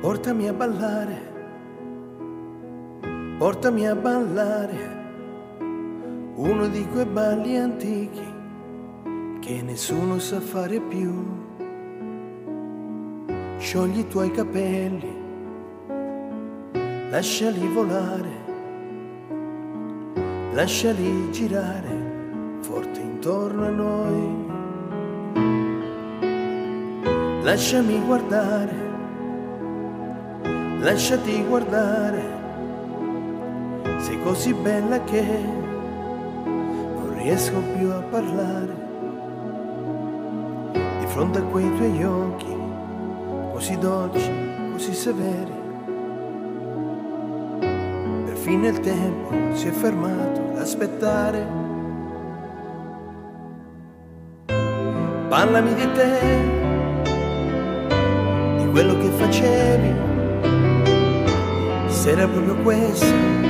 Portami a ballare, uno di quei balli antichi che nessuno sa fare più. Sciogli i tuoi capelli, lasciali volare, lasciali girare forte intorno a noi. Lasciami guardare, lasciati guardare, sei così bella che non riesco più a parlare. Di fronte a quei tuoi occhi, così dolci, così severi, perfino il tempo si è fermato ad aspettare. Parlami di te, di quello che facevi, se era proprio questa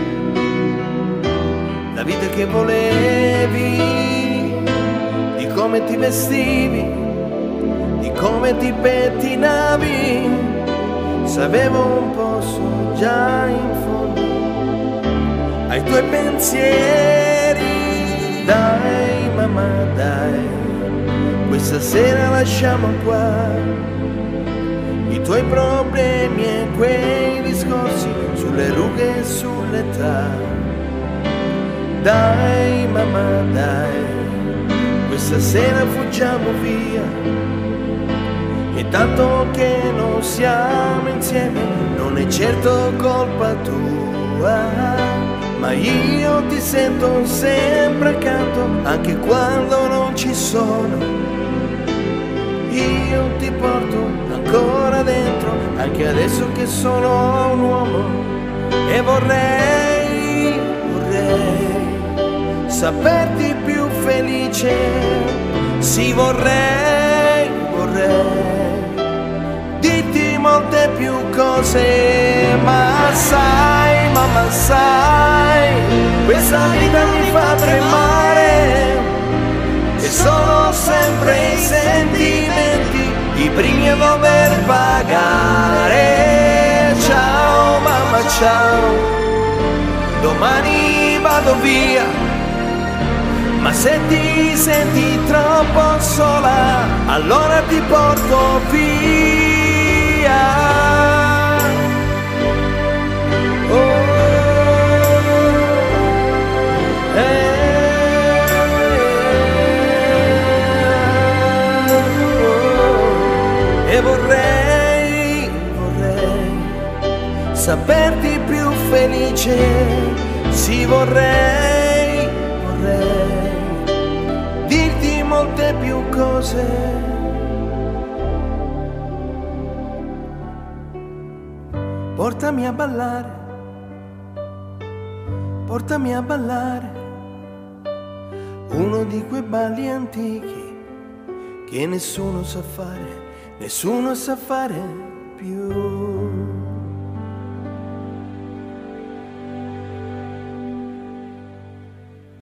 la vita che volevi, di come ti vestivi, di come ti pettinavi. Sapevo un posto già in fondo ai tuoi pensieri. Dai mamma dai, questa sera lasciamo qua i tuoi problemi e quei discorsi sulle rughe e sull'età. Dai mamma dai, questa sera fuggiamo via, e tanto che non siamo insieme non è certo colpa tua, ma io ti sento sempre accanto anche quando non ci sono. Io ti porto ancora dentro anche adesso che sono un uomo, e vorrei saperti più felice. Sì, vorrei dirti molte più cose, ma sai, mamma sai, questa vita mi fa tremare, e sono sempre i sentimenti i primi a dover pagare. Ciao mamma ciao, domani vado via, ma se ti senti troppo sola allora ti porto via. E vorrei saperti più felice. Sì, vorrei dirti molte più cose. Portami a ballare, uno di quei balli antichi che nessuno sa fare più.